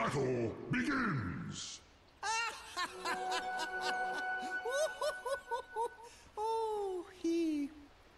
battle begins! Oh, he.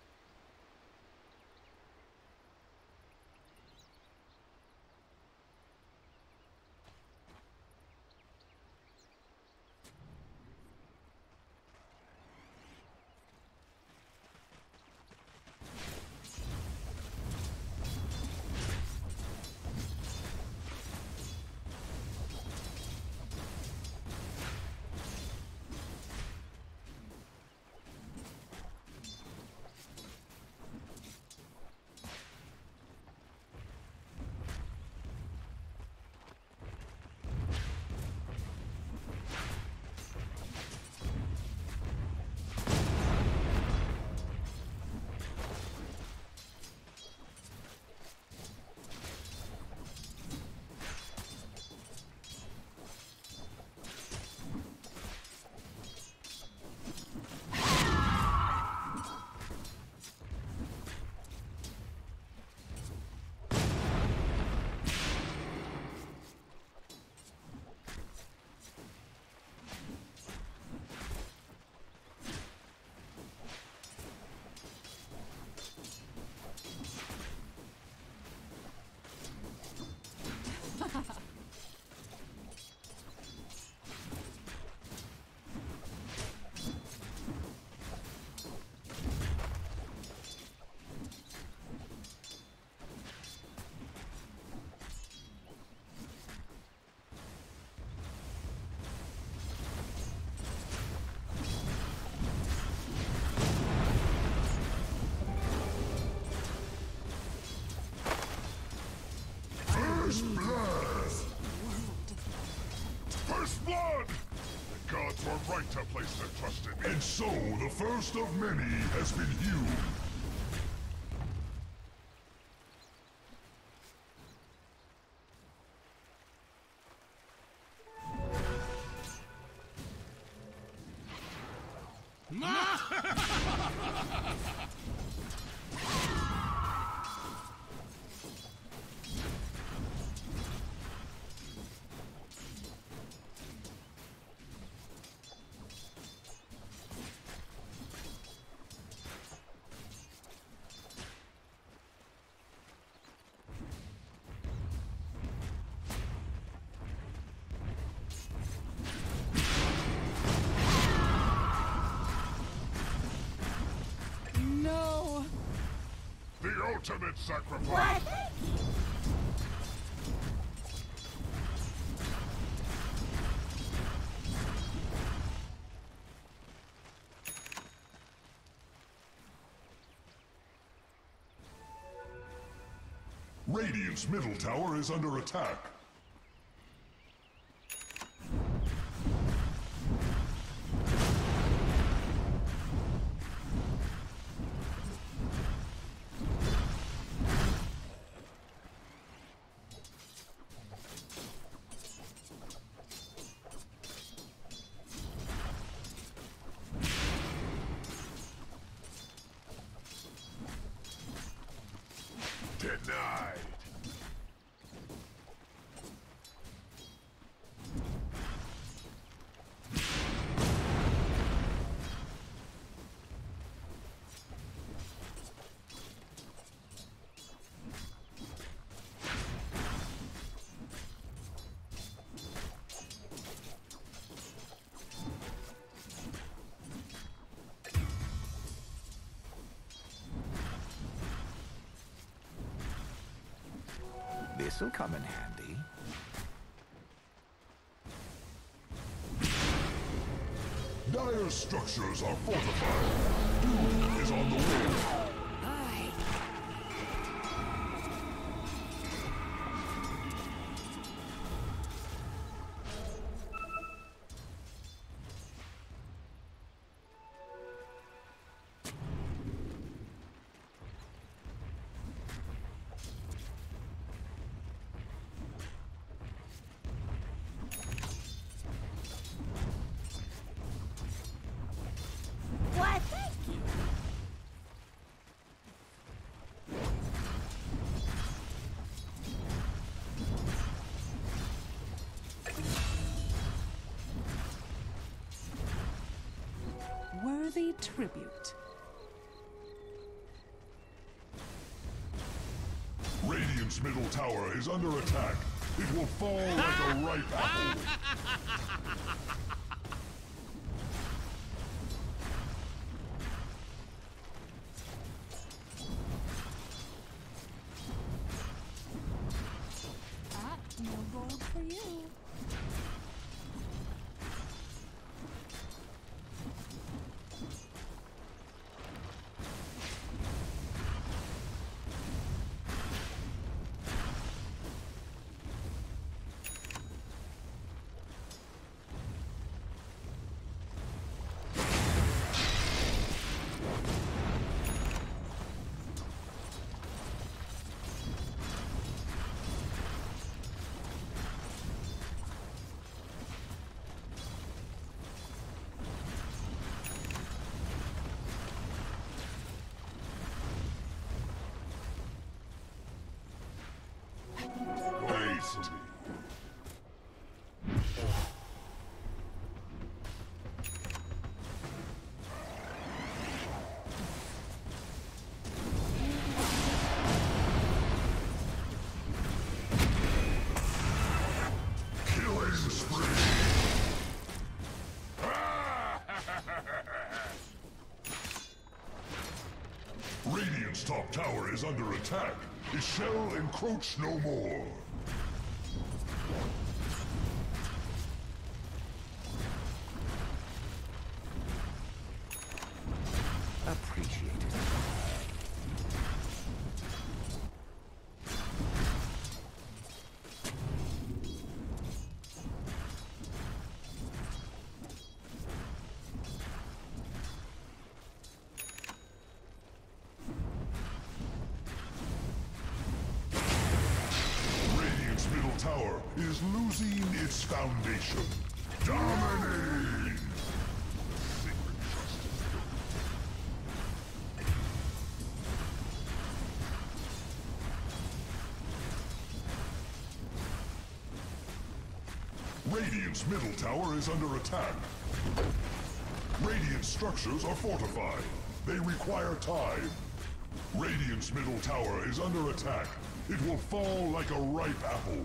First blood! First blood! The gods were right to place their trust in me. And so, the first of many has been hewn. No! The ultimate sacrifice! Radiant's middle tower is under attack. Denied. This'll come in handy. Dire's structures are fortified. Doom is on the way. tribute. Radiant's middle tower is under attack. It will fall like a ripe apple. No gold for you. Haste. Killing spree. Radiant's top tower is under attack. It shall encroach no more. Appreciated. Radiant's middle tower is losing its foundation. Dominate! Secret trust is built. Radiant's middle tower is under attack. Radiant structures are fortified. They require time. Radiant's middle tower is under attack. It will fall like a ripe apple.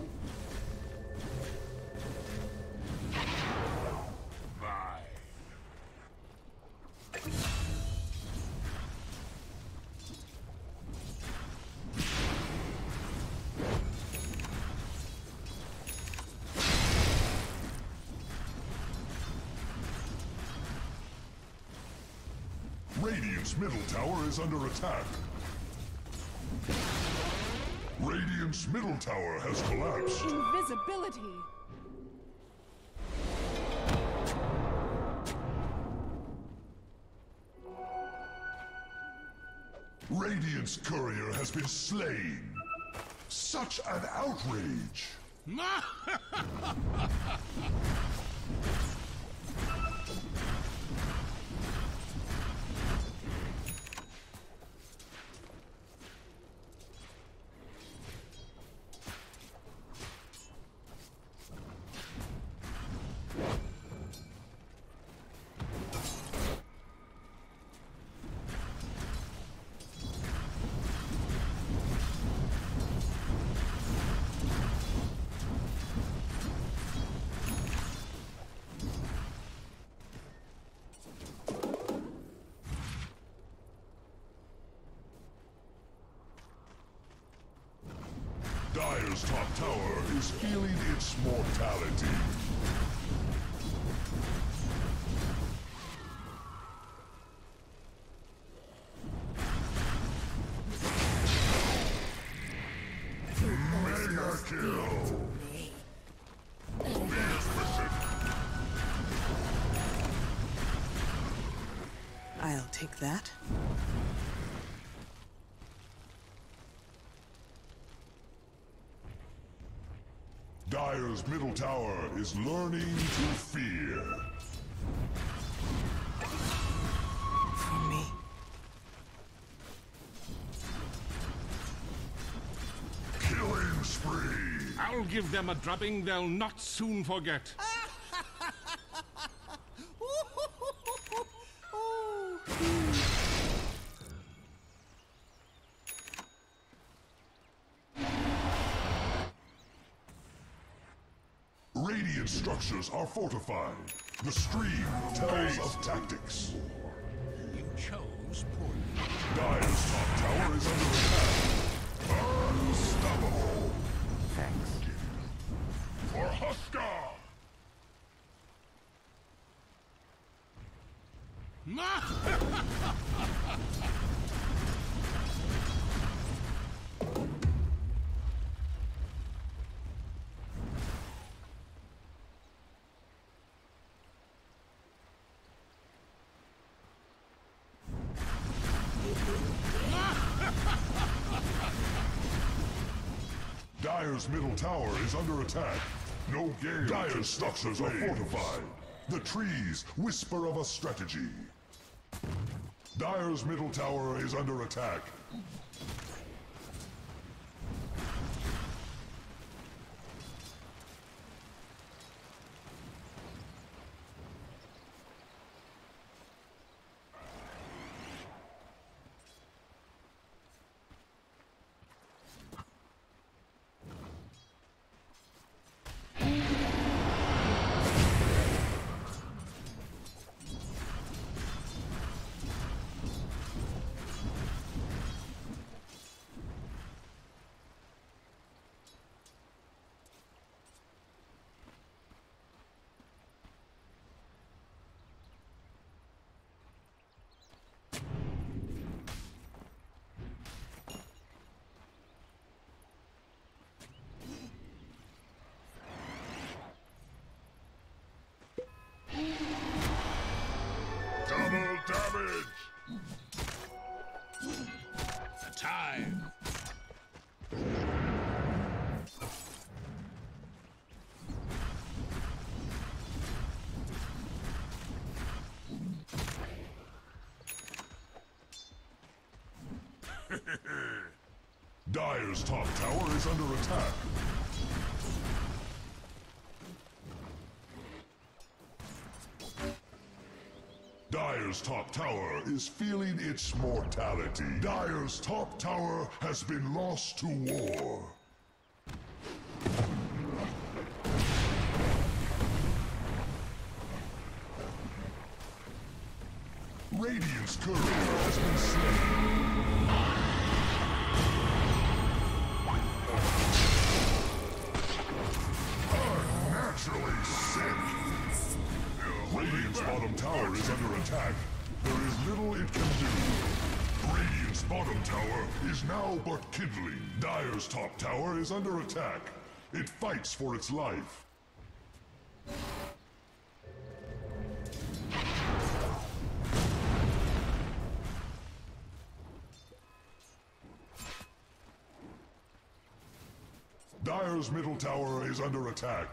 Radiant's middle tower is under attack. Radiant's middle tower has collapsed. Invisibility. Radiant's courier has been slain. Such an outrage! Dire's top tower is feeling its mortality. Mega kill! I'll take that. Dire's middle tower is learning to fear. For me. Killing spree! I'll give them a drubbing they'll not soon forget. Oh, he Radiant structures are fortified. The stream tells of tactics. You chose poorly. Dire's top tower is under attack. Unstoppable. Thanks. For Huskar! Dire's middle tower is under attack. No game. Dire's structures are fortified. The trees whisper of a strategy. Dire's middle tower is under attack. Double damage! The time. Dire's top tower is under attack. Dire's top tower is feeling its mortality. Dire's top tower has been lost to war. Radiant's courier has been slain. Unnaturally sick. Radiant's bottom tower is under attack. There is little it can do. Radiant's bottom tower is now but kindling. Dire's top tower is under attack. It fights for its life. Dire's middle tower is under attack.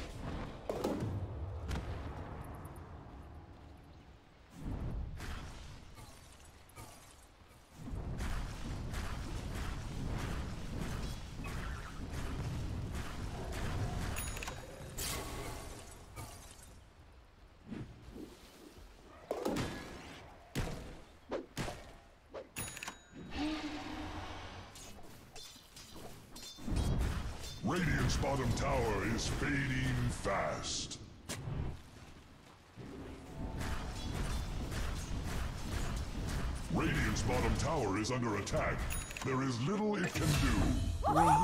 Radiant's bottom tower is fading fast. Radiant's bottom tower is under attack. There is little it can do. Range.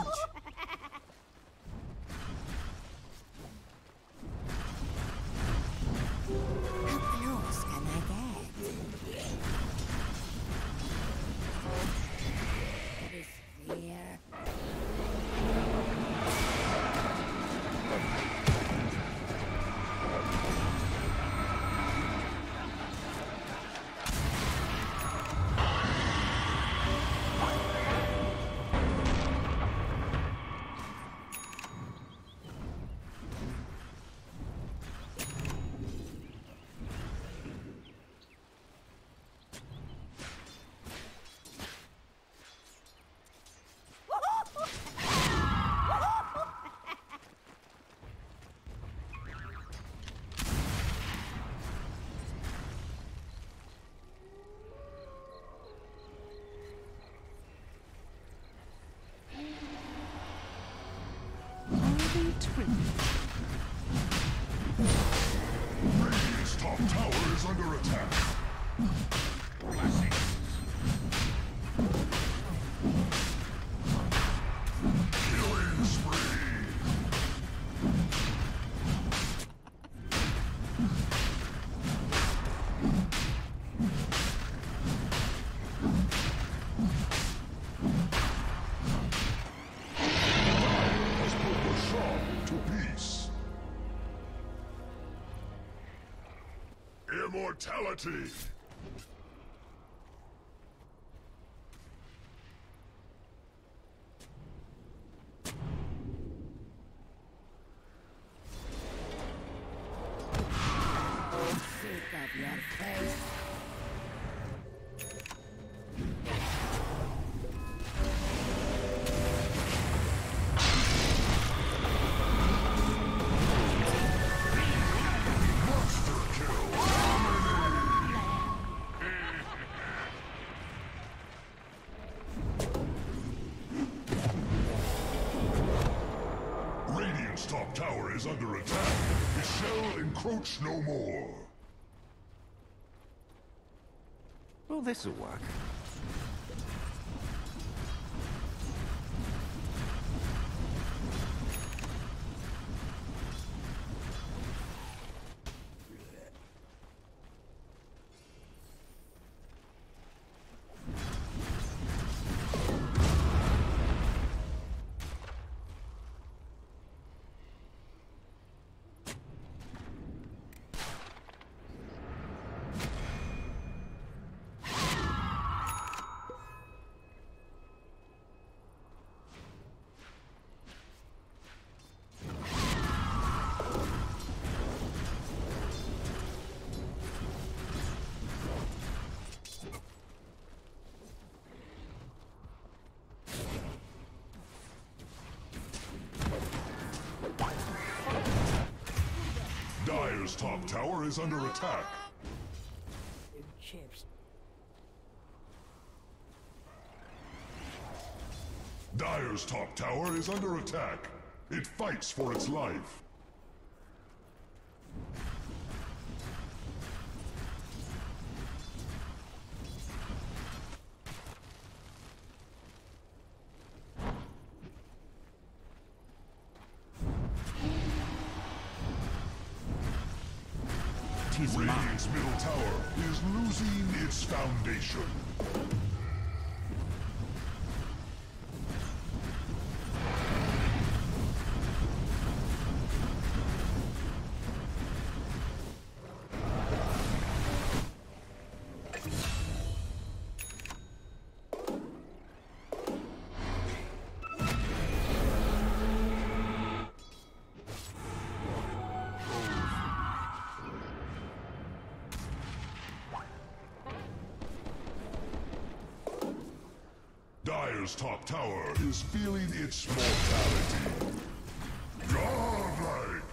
How close can I get? This fear. Twin. immortality! Sick of your face. Radiant's top tower is under attack. It shall encroach no more. Well, this'll work. Dire's top tower is under attack. Chips. Dire's top tower is under attack. It fights for its life. Radiant's middle tower is losing its foundation. Dire's top tower is feeling its mortality. Godlike!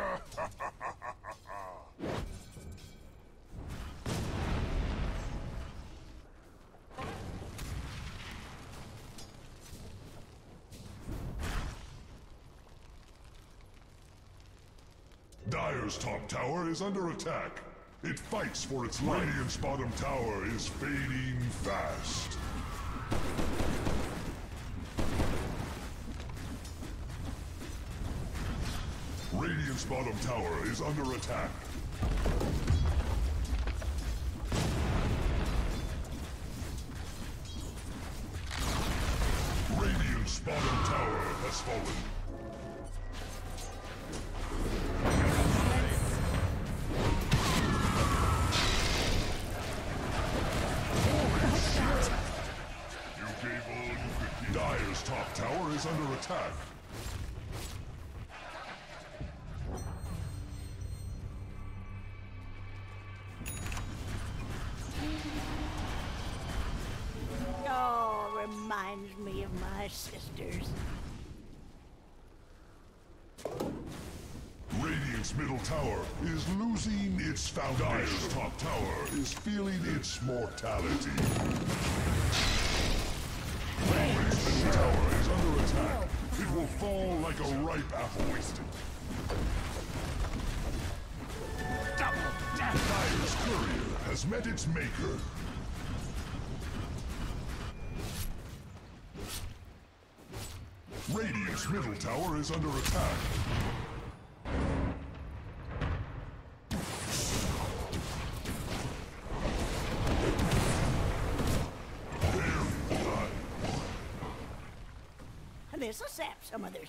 Dire's top tower is under attack. It fights for its life. Radiant's bottom tower is fading fast. Radiant's bottom tower is under attack. Radiant's bottom tower has fallen. Dire's top tower is under attack. Oh, reminds me of my sisters. Radiant's middle tower is losing its foundation. Dire's top tower is feeling its mortality. Radiant's middle tower is under attack. It will fall like a ripe apple. Wasted. Dire's courier has met its maker. Radiant's middle tower is under attack. This'll sap some others.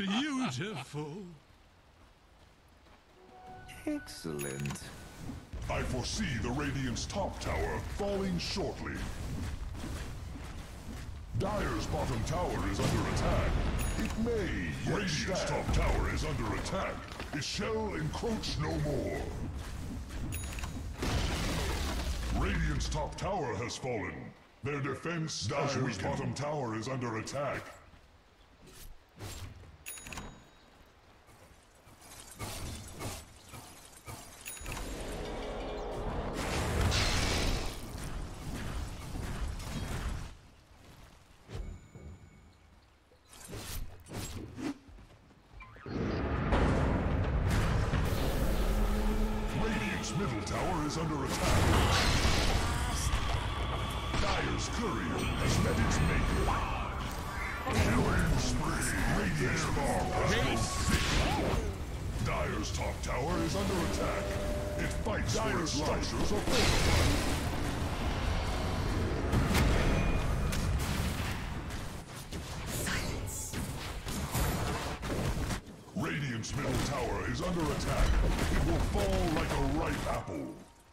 Beautiful. Excellent. I foresee the Radiant's top tower falling shortly. Dire's bottom tower is under attack. It may yet Radiant's top tower is under attack. It shall encroach no more. Radiant's top tower has fallen. Their defense Dire's bottom tower is under attack. Middle tower is under attack. Dire's courier has met its maker. Killing spree. Radiant's bomb has Dire's top tower is under attack. It fights for its structures are fortified. Radiant's middle tower is under attack. It will fall like a ripe apple.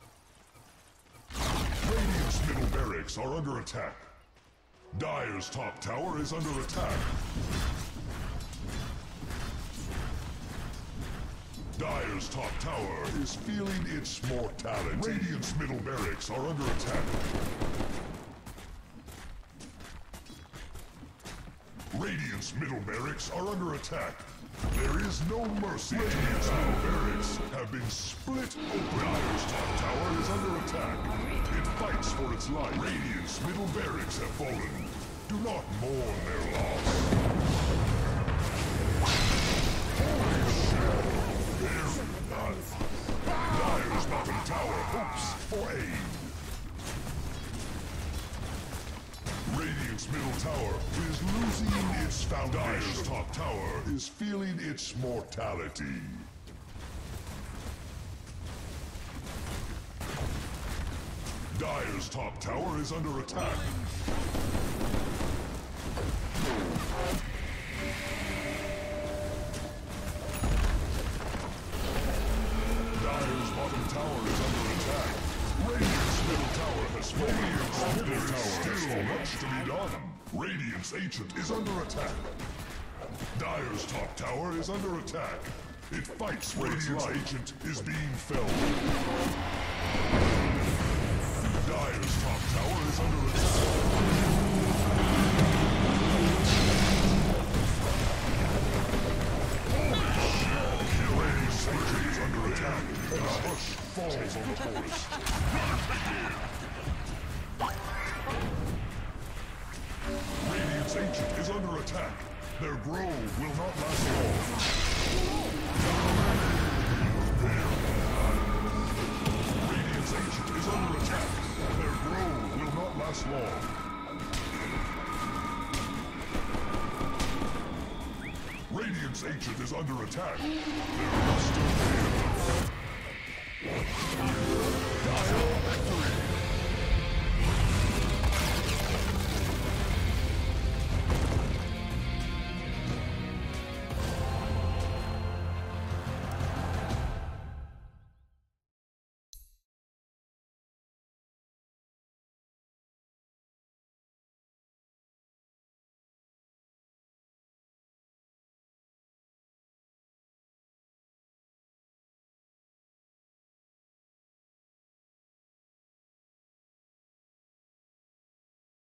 Radiant's middle barracks are under attack. Dire's top tower is under attack. Dire's top tower is feeling its mortality. Radiant's middle barracks are under attack. Radiant's middle barracks are under attack. There is no mercy. Radiant's middle barracks have been split open. Dire's top tower is under attack. It fights for its life. Radiant's middle barracks have fallen. Do not mourn their loss. Holy shit! Very nice. Dire's bottom tower hopes for aid. Radiant's middle tower is losing its foundation. Dire's top tower is feeling its mortality. Dire's top tower is under attack. Dire's bottom tower is under attack. Radiant's middle tower has fallen. There is still much to be done. Radiant's Ancient is under attack. Dire's top tower is under attack. It fights for its life. Radiant's Ancient is being felled. Dire's top tower is under attack. Radiant's Ancient is under attack. And a hush falls on the forest. Radiant's Ancient is under attack. Their grove will not last long. Radiant's Ancient is under attack. Their grove will not last long. Radiant's Ancient is under attack. Their rusted